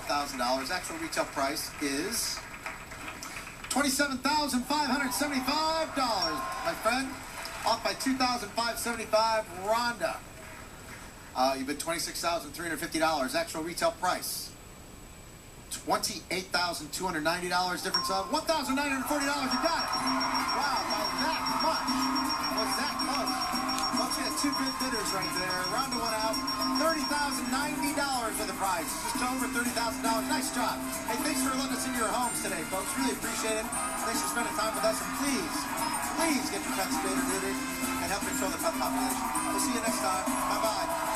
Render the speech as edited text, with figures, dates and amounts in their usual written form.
$25,000. Actual retail price is $27,575, my friend. Off by $2,575, Rhonda. You bid $26,350. Actual retail price $28,290. Difference of $1,940. You got it. Wow, by that much. Was that close? Folks, we had two good bidders right there. Rhonda went out $30,090 for the prize. Just over $30,000. Nice job. Hey, thanks for letting us into your homes today, folks. Really appreciate it. Thanks for spending time with us. And please get your pets spayed or neutered and help control the pet population. We'll see you next time. Bye-bye.